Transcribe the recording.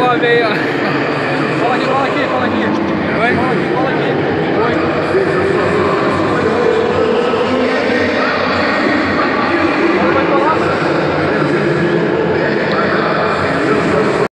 homem aí, ó. Fala aqui, fala aqui, fala aqui. Oi? Fala aqui.